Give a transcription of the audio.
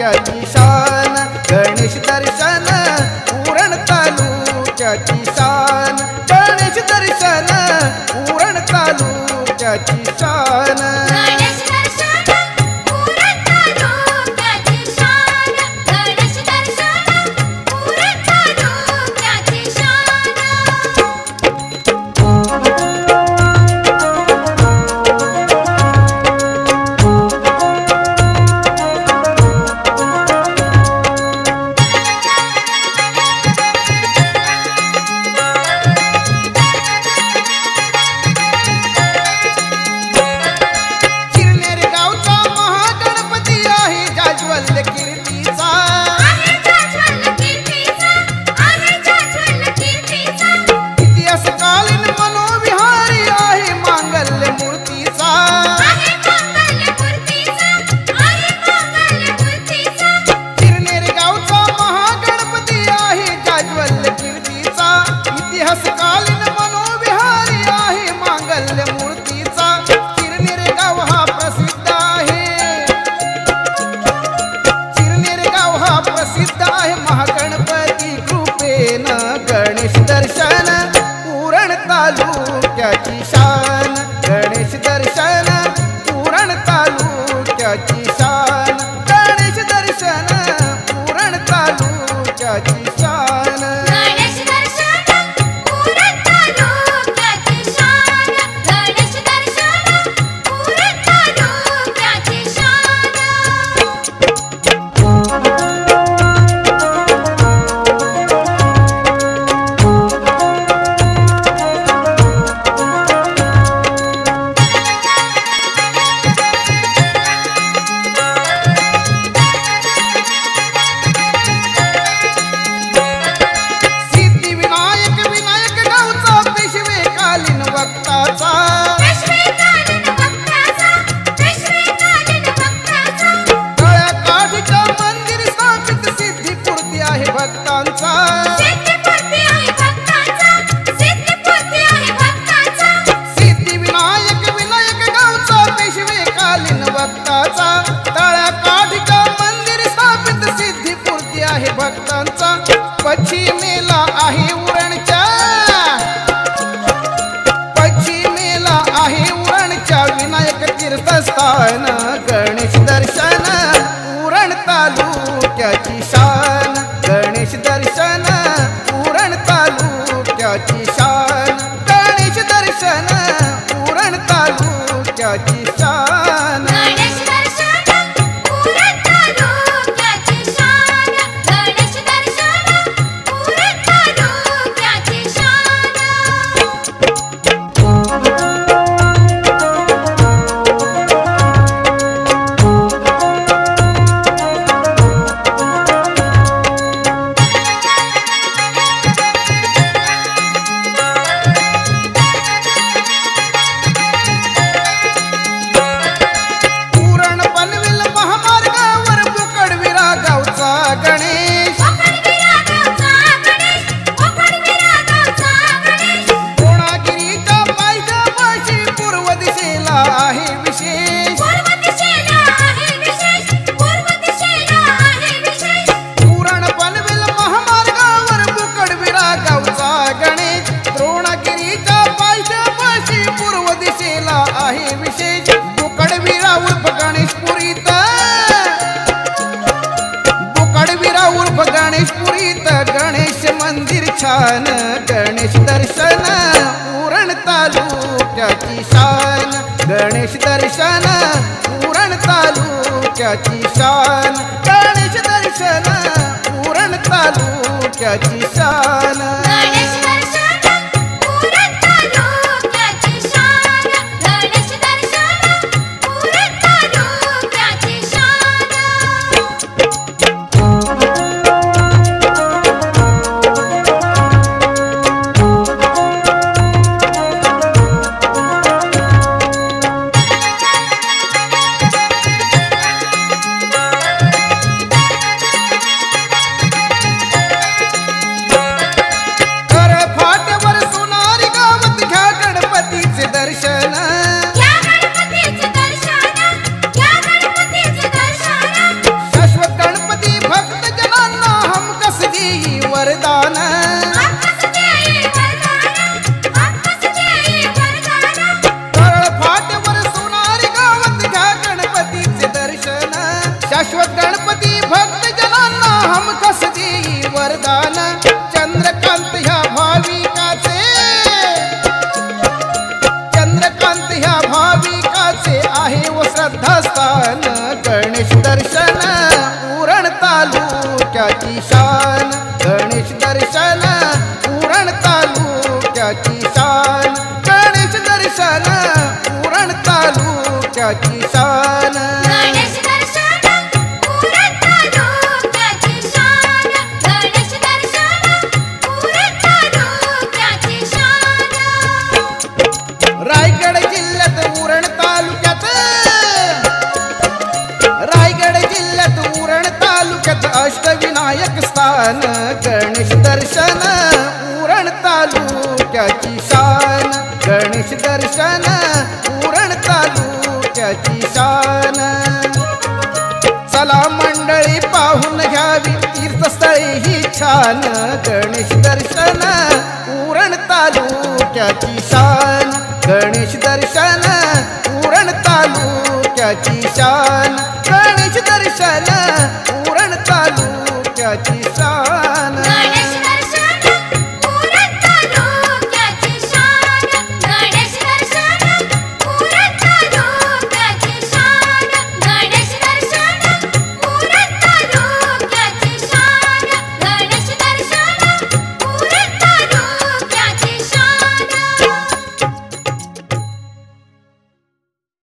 तालुक्याची शान, गणेश दर्शन उरण तालुक्याची शान, गणेश दर्शन उरण तालुक्याची शान। इतिहासकालीन मनोविहारी आहे मांगल्य मूर्तीचा, चिरनेर गाव हा प्रसिद्ध आहे, चिरनेर गाव हा प्रसिद्ध आहे महागणपती कृपेन, गणेश दर्शन उरण तालुक्याची शान, गणेश दर्शन उरण तालुक्याची शान, गणेश दर्शन उरण तालुक्याची शान। पश्चिमेला आहे उरणच्या, पश्चिमेला आहे उरणच्या विनायक तीर्थस्थान, गणेश दर्शन उरण तालुक्याची शान, गणेश दर्शन उरण तालुक्याची शान, गणेश दर्शन उरण तालुक्याची शान। गणेश मंदिर छान, गणेश दर्शन उरण तालुक्याची शान, गणेश दर्शन उरण तालुक्याची शान, गणेश दर्शन उरण तालुक्याची शान। फाट श्रद्धास्थान गणेश दर्शन उरण तालुक्याची शान गणेश दर्शन उरण तालुक्याची शान गणेश दर्शन उरण तालुक्याची शान गणेश दर्शन उरण तालुक्याची शान गणेश दर्शन उरण तालुक्याची शान रायगड जिल्ह्यात उरण तालुक्यात रायगड जिल्ह्यात उरण तालुक्यात अष्टविनायक स्थान गणेश दर्शन उरण तालुक्याची शान गणेश दर्शन उरण तालुक्याची शान चला मंडळी पाहून घ्यावी तीर्थस्थळे ही छान गणेश दर्शन उरण तालुक्याची शान गणेश दर्शन उरण तालुक्याची शान गणेश दर्शन उरण तालुक्याची शान